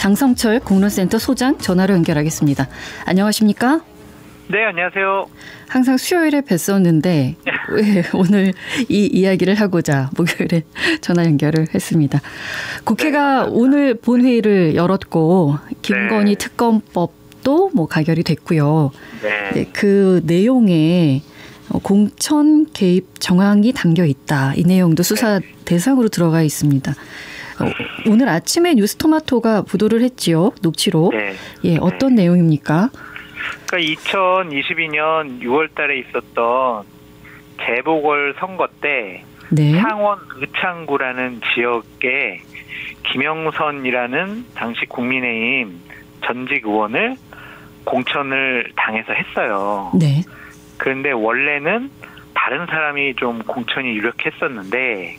장성철 공론센터 소장 전화로 연결하겠습니다. 안녕하십니까? 네, 안녕하세요. 항상 수요일에 뵀었는데 왜 오늘 이 이야기를 하고자 목요일에 전화 연결을 했습니다. 국회가 오늘 본회의를 열었고 김건희 특검법도 가결이 됐고요. 네, 그 내용에 공천 개입 정황이 담겨 있다. 이 내용도 수사 대상으로 들어가 있습니다. 오늘 아침에 뉴스토마토가 보도를 했지요. 녹취록. 네. 예, 어떤 내용입니까? 그러니까 2022년 6월 달에 있었던 재보궐 선거 때 창원 의창구라는 지역에 김영선이라는 당시 국민의힘 전직 의원을 공천을 당해서 했어요. 네. 그런데 원래는 다른 사람이 좀 공천이 유력했었는데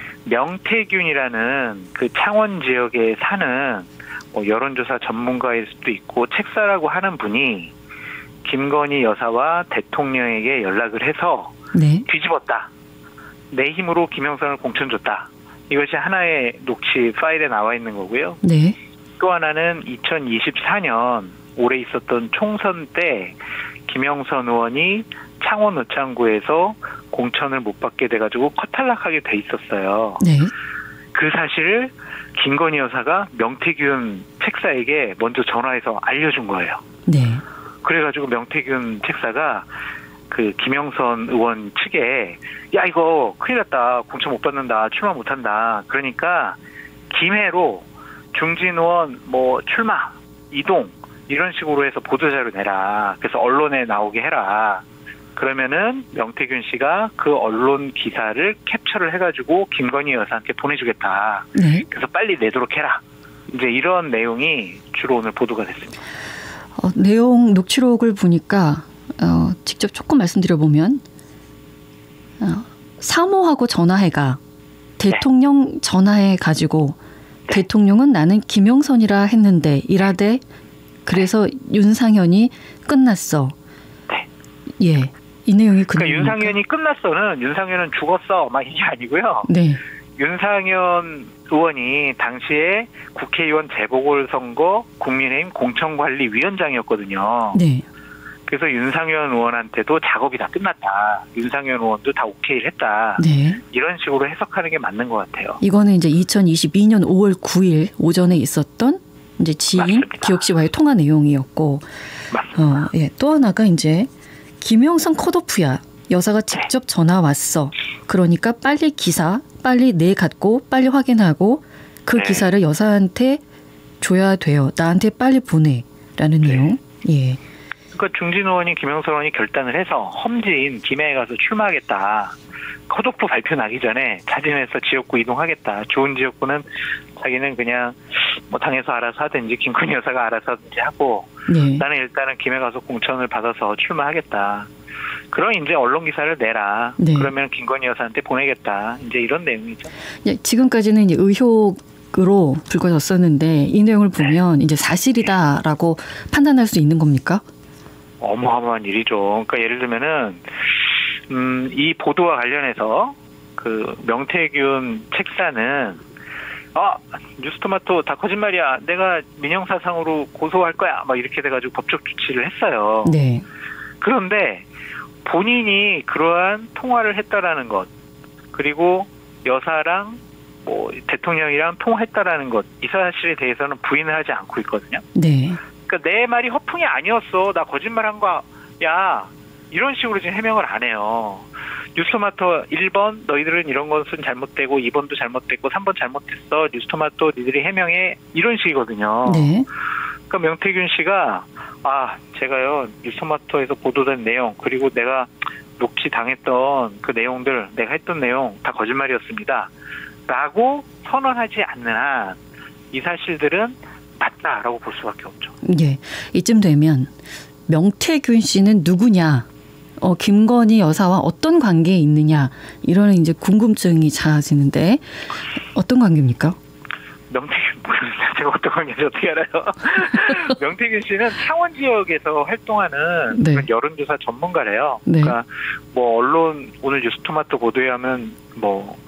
명태균이라는 그 창원 지역에 사는 여론조사 전문가일 수도 있고 책사라고 하는 분이 김건희 여사와 대통령에게 연락을 해서 뒤집었다. 내 힘으로 김영선을 공천 줬다. 이것이 하나의 녹취 파일에 나와 있는 거고요. 네. 또 하나는 2024년 올해 있었던 총선 때 김영선 의원이 창원 의창구에서 공천을 못 받게 돼가지고 커탈락하게 돼 있었어요. 네. 그 사실을 김건희 여사가 명태균 책사에게 먼저 전화해서 알려준 거예요. 네. 그래가지고 명태균 책사가 그 김영선 의원 측에 야 이거 큰일 났다. 공천 못 받는다. 출마 못한다. 그러니까 김해로 중진 의원 출마, 이동 이런 식으로 해서 보도자료 내라. 그래서 언론에 나오게 해라. 그러면은 명태균 씨가 그 언론 기사를 캡처를 해가지고 김건희 여사한테 보내주겠다. 네. 그래서 빨리 내도록 해라. 이제 이런 내용이 주로 오늘 보도가 됐습니다. 내용 녹취록을 보니까 직접 조금 말씀드려보면 사모하고 전화해가 대통령 전화해 가지고 대통령은 나는 김영선이라 했는데 이라되 그래서 윤상현이 끝났어. 네. 예. 이 내용이 그러니까 윤상현이 끝났어는 윤상현은 죽었어 막 이게 아니고요. 네. 윤상현 의원이 당시에 국회의원 재보궐선거 국민의힘 공천관리위원장이었거든요. 네. 그래서 윤상현 의원한테도 작업이 다 끝났다. 윤상현 의원도 다 오케이를 했다. 네. 이런 식으로 해석하는 게 맞는 것 같아요. 이거는 이제 2022년 5월 9일 오전에 있었던 이제 지인 맞습니다. 기옥 씨와의 통화 내용이었고, 예, 또 하나가 이제 김영선 컷오프야. 여사가 직접 전화 왔어. 그러니까 빨리 기사 빨리 내 갖고 빨리 확인하고 그 기사를 여사한테 줘야 돼요. 나한테 빨리 보내라는 내용. 예. 그러니까 중진 의원이 김영선 의원이 결단을 해서 험지인 김해에 가서 출마하겠다. 컷오프 발표 나기 전에 자진해서 지역구 이동하겠다. 좋은 지역구는 자기는 그냥 당에서 알아서 하든지 김건희 여사가 알아서 하든지 하고 나는 일단은 김해 가서 공천을 받아서 출마하겠다. 그럼 이제 언론 기사를 내라. 네. 그러면 김건희 여사한테 보내겠다. 이제 이런 내용이죠. 지금까지는 이제 의혹으로 불거졌었는데 이 내용을 보면 이제 사실이다라고 판단할 수 있는 겁니까? 어마어마한 일이죠. 그러니까 예를 들면은 이 보도와 관련해서 그 명태균 책사는 뉴스토마토 다 거짓말이야. 내가 민형사상으로 고소할 거야. 막 이렇게 돼가지고 법적 조치를 했어요. 네. 그런데 본인이 그러한 통화를 했다라는 것, 그리고 여사랑 대통령이랑 통화했다라는 것, 이 사실에 대해서는 부인을 하지 않고 있거든요. 네. 그러니까 내 말이 허풍이 아니었어. 나 거짓말한 거야. 이런 식으로 지금 해명을 안 해요. 뉴스토마토 1번 너희들은 이런 것은 잘못되고 2번도 잘못됐고 3번 잘못했어. 뉴스토마토 니들이 해명해. 이런 식이거든요. 네. 그러니까 명태균 씨가 제가요 뉴스토마토에서 보도된 내용 그리고 내가 녹취 당했던 그 내용들 내가 했던 내용 다 거짓말이었습니다. 라고 선언하지 않는 한 이 사실들은 맞다라고 볼 수밖에 없죠. 예, 이쯤 되면 명태균 씨는 누구냐? 김건희 여사와 어떤 관계에 있느냐? 이런 이제 궁금증이 작아지는데 어떤 관계입니까? 명태균 제가 어떤 관계인지 어떻게 알아요? 명태균 씨는 창원 지역에서 활동하는 여론조사 전문가래요. 네. 그러니까 언론 오늘 뉴스토마토 보도에 하면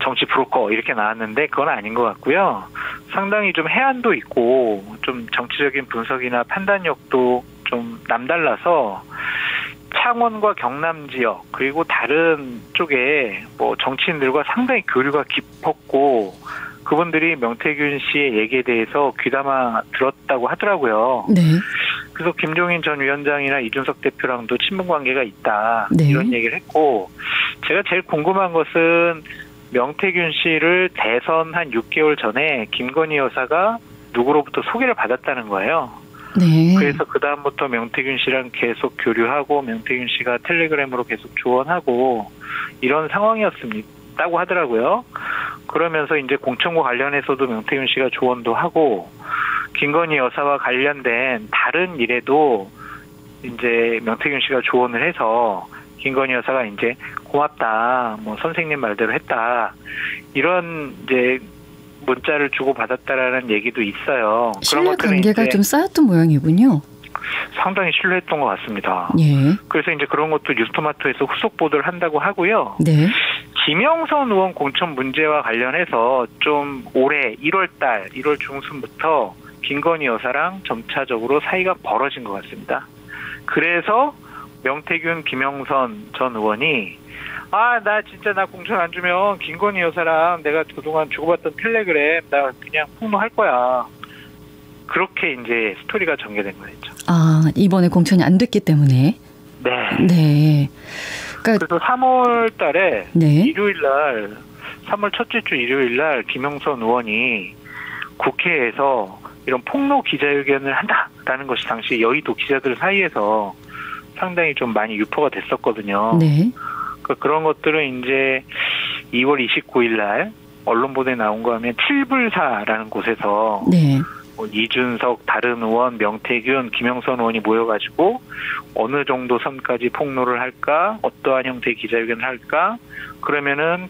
정치 브로커 이렇게 나왔는데 그건 아닌 것 같고요. 상당히 좀 해안도 있고 좀 정치적인 분석이나 판단력도 좀 남달라서 창원과 경남 지역 그리고 다른 쪽에 뭐 정치인들과 상당히 교류가 깊었고 그분들이 명태균 씨의 얘기에 대해서 귀담아 들었다고 하더라고요. 네. 그래서 김종인 전 위원장이나 이준석 대표랑도 친분 관계가 있다. 네. 이런 얘기를 했고 제가 제일 궁금한 것은 명태균 씨를 대선 한 6개월 전에 김건희 여사가 누구로부터 소개를 받았다는 거예요. 네. 그래서 그다음부터 명태균 씨랑 계속 교류하고 명태균 씨가 텔레그램으로 계속 조언하고 이런 상황이었다고 하더라고요. 그러면서 이제 공천과 관련해서도 명태균 씨가 조언도 하고 김건희 여사와 관련된 다른 일에도 이제 명태균 씨가 조언을 해서 김건희 여사가 이제 고맙다, 뭐 선생님 말대로 했다 이런 이제 문자를 주고 받았다라는 얘기도 있어요. 신뢰 관계가 좀 쌓였던 모양이군요. 상당히 신뢰했던 것 같습니다. 예. 그래서 이제 그런 것도 뉴스토마토에서 후속 보도를 한다고 하고요. 네. 김영선 의원 공천 문제와 관련해서 좀 올해 1월달, 1월 중순부터 김건희 여사랑 점차적으로 사이가 벌어진 것 같습니다. 그래서 명태균, 김영선 전 의원이 나 진짜 나 공천 안 주면 김건희 여사랑 내가 그동안 주고받던 텔레그램 나 그냥 폭로할 거야. 그렇게 이제 스토리가 전개된 거였죠. 이번에 공천이 안 됐기 때문에. 네. 네. 그러니까 그래서 3월 달에 네. 일요일 날 3월 첫째 주 일요일 날 김영선 의원이 국회에서 이런 폭로 기자회견을 한다라는 것이 당시 여의도 기자들 사이에서 상당히 좀 많이 유포가 됐었거든요. 네. 그런 것들은 이제 2월 29일 날 언론 보도에 나온 거 하면 칠불사라는 곳에서 네. 이준석, 다른 의원, 명태균, 김영선 의원이 모여가지고 어느 정도 선까지 폭로를 할까, 어떠한 형태의 기자회견을 할까, 그러면은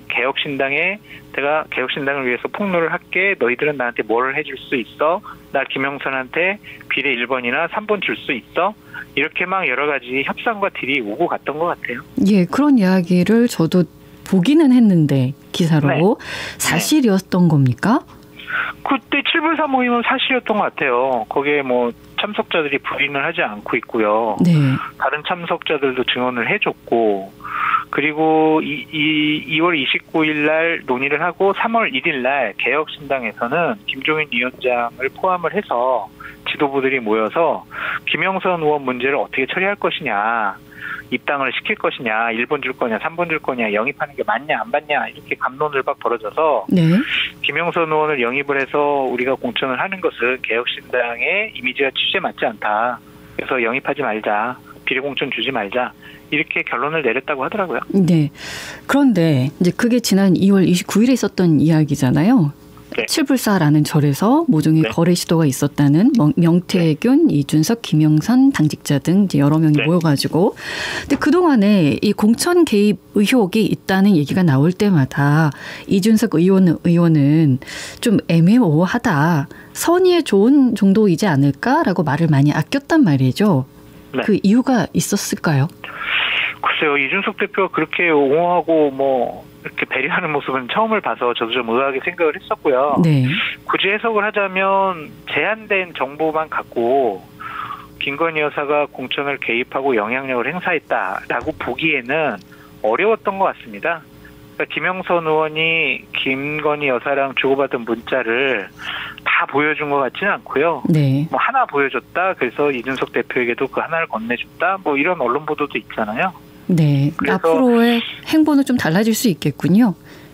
내가 개혁신당을 위해서 폭로를 할게, 너희들은 나한테 뭘 해줄 수 있어? 나 김영선한테 비례 1번이나 3번 줄 수 있어? 이렇게 막 여러 가지 협상과 딜이 오고 갔던 것 같아요. 예, 그런 이야기를 저도 보기는 했는데 기사로. 네. 사실이었던 겁니까? 그때 7불사 모임은 사실이었던 것 같아요. 거기에 뭐 참석자들이 부인을 하지 않고 있고요. 네. 다른 참석자들도 증언을 해줬고, 그리고 2월 29일 날 논의를 하고 3월 1일 날 개혁신당에서는 김종인 위원장을 포함을 해서 지도부들이 모여서 김영선 의원 문제를 어떻게 처리할 것이냐, 입당을 시킬 것이냐, 1번 줄 거냐, 3번 줄 거냐, 영입하는 게 맞냐 안 맞냐 이렇게 갑론을박 벌어져서 네. 김영선 의원을 영입을 해서 우리가 공천을 하는 것은 개혁신당의 이미지와 취지에 맞지 않다. 그래서 영입하지 말자, 비례공천 주지 말자 이렇게 결론을 내렸다고 하더라고요. 네. 그런데 이제 그게 지난 2월 29일에 있었던 이야기잖아요. 네. 칠불사라는 절에서 모종의 네. 거래 시도가 있었다는 명태균, 이준석, 김영선 당직자 등 이제 여러 명이 네. 모여가지고, 근데 그 동안에 이 공천 개입 의혹이 있다는 얘기가 나올 때마다 이준석 의원은 좀 애매모호하다, 선의의 조언 정도이지 않을까라고 말을 많이 아꼈단 말이죠. 네. 그 이유가 있었을까요? 글쎄요, 이준석 대표가 그렇게 옹호하고 뭐 이렇게 배려하는 모습은 처음을 봐서 저도 좀 의아하게 생각을 했었고요. 네. 굳이 해석을 하자면 제한된 정보만 갖고 김건희 여사가 공천을 개입하고 영향력을 행사했다라고 보기에는 어려웠던 것 같습니다. 그러니까 김영선 의원이 김건희 여사랑 주고받은 문자를 다 보여준 것 같지는 않고요. 네. 뭐 하나 보여줬다. 그래서 이준석 대표에게도 그 하나를 건네줬다. 뭐 이런 언론 보도도 있잖아요. 네. 앞으로의 행보는 좀 달라질 수 있겠군요.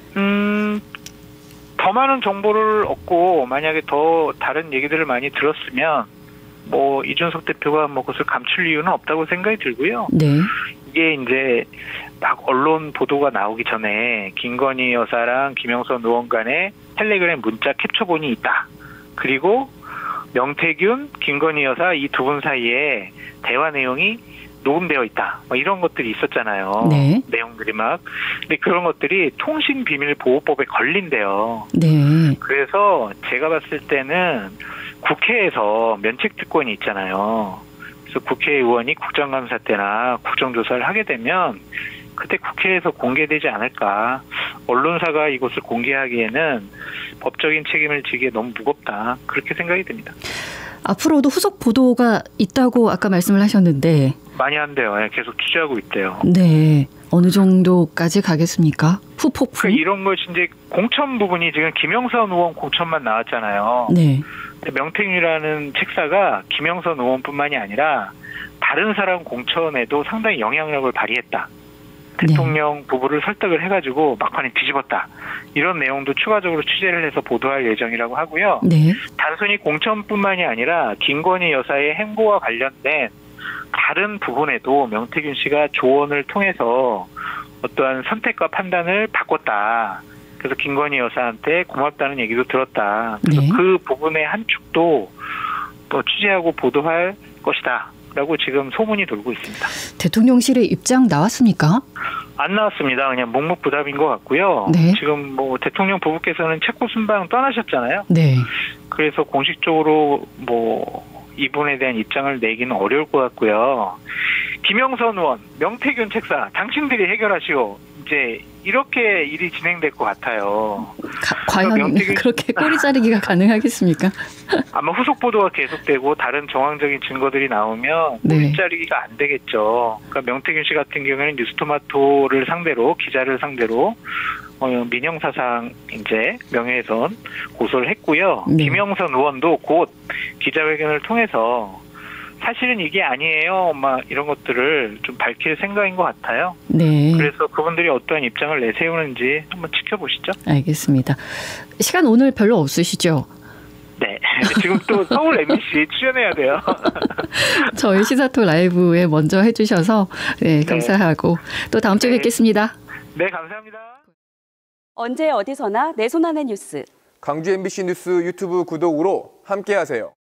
더 많은 정보를 얻고 만약에 더 다른 얘기들을 많이 들었으면 뭐 이준석 대표가 뭐 그것을 감출 이유는 없다고 생각이 들고요. 네. 이게 이제 막 언론 보도가 나오기 전에 김건희 여사랑 김영선 의원 간의 텔레그램 문자 캡처본이 있다. 그리고 명태균, 김건희 여사 이 두 분 사이에 대화 내용이 녹음되어 있다. 뭐 이런 것들이 있었잖아요. 네. 내용들이 막. 근데 그런 것들이 통신비밀보호법에 걸린대요. 네. 그래서 제가 봤을 때는 국회에서 면책특권이 있잖아요. 그래서 국회의원이 국정감사 때나 국정조사를 하게 되면 그때 국회에서 공개되지 않을까. 언론사가 이것을 공개하기에는 법적인 책임을 지기에 너무 무겁다. 그렇게 생각이 듭니다. 앞으로도 후속 보도가 있다고 아까 말씀을 하셨는데. 많이 한대요. 계속 취재하고 있대요. 네. 어느 정도까지 가겠습니까? 후폭풍? 그러니까 이런 것이 이제 공천 부분이 지금 김영선 의원 공천만 나왔잖아요. 네. 명태균이라는 책사가 김영선 의원뿐만이 아니라 다른 사람 공천에도 상당히 영향력을 발휘했다. 대통령 네. 부부를 설득을 해가지고 막판에 뒤집었다. 이런 내용도 추가적으로 취재를 해서 보도할 예정이라고 하고요. 네. 단순히 공천뿐만이 아니라 김건희 여사의 행보와 관련된 다른 부분에도 명태균 씨가 조언을 통해서 어떠한 선택과 판단을 바꿨다. 그래서 김건희 여사한테 고맙다는 얘기도 들었다. 그래서 네. 그 부분의 한 축도 또 취재하고 보도할 것이다. 라고 지금 소문이 돌고 있습니다. 대통령실의 입장 나왔습니까? 안 나왔습니다. 그냥 묵묵부답인 것 같고요. 네. 지금 뭐 대통령 부부께서는 체코 순방 떠나셨잖아요. 네. 그래서 공식적으로 뭐 이분에 대한 입장을 내기는 어려울 것 같고요. 김영선 의원, 명태균 책사, 당신들이 해결하시오. 이제 이렇게 일이 진행될 것 같아요. 과연 그렇게 꼬리 자르기가 가능하겠습니까? 아마 후속 보도가 계속되고 다른 정황적인 증거들이 나오면 네. 꼬리 자르기가 안 되겠죠. 그러니까 명태균 씨 같은 경우에는 뉴스토마토를 상대로, 기자를 상대로 민형사상 이제 명예훼손 고소를 했고요. 네. 김영선 의원도 곧 기자회견을 통해서 사실은 이게 아니에요. 막 이런 것들을 좀 밝힐 생각인 것 같아요. 네. 그래서 그분들이 어떠한 입장을 내세우는지 한번 지켜보시죠. 알겠습니다. 시간 오늘 별로 없으시죠? 네. 지금 또 서울 MBC 출연해야 돼요. 저희 시사토 라이브에 먼저 해주셔서 네, 감사하고 또 다음 주에 네. 뵙겠습니다. 네, 감사합니다. 언제 어디서나 내 손 안의 뉴스. 광주 MBC 뉴스 유튜브 구독으로 함께하세요.